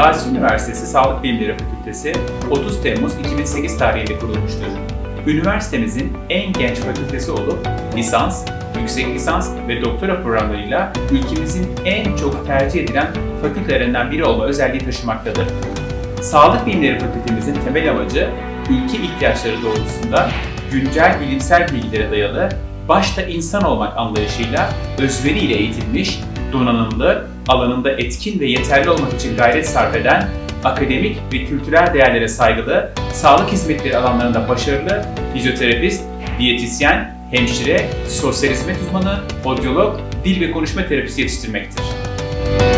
Gazi Üniversitesi Sağlık Bilimleri Fakültesi 30 Temmuz 2008 tarihinde kurulmuştur. Üniversitemizin en genç fakültesi olup lisans, yüksek lisans ve doktora programlarıyla ülkemizin en çok tercih edilen fakültelerinden biri olma özelliği taşımaktadır. Sağlık Bilimleri Fakültemizin temel amacı, ülke ihtiyaçları doğrultusunda güncel bilimsel bilgilere dayalı, başta insan olmak anlayışıyla özveriyle eğitilmiş, donanımlı, alanında etkin ve yeterli olmak için gayret sarf eden, akademik ve kültürel değerlere saygılı, sağlık hizmetleri alanlarında başarılı fizyoterapist, diyetisyen, hemşire, sosyal hizmet uzmanı, odyolog, dil ve konuşma terapisi yetiştirmektir.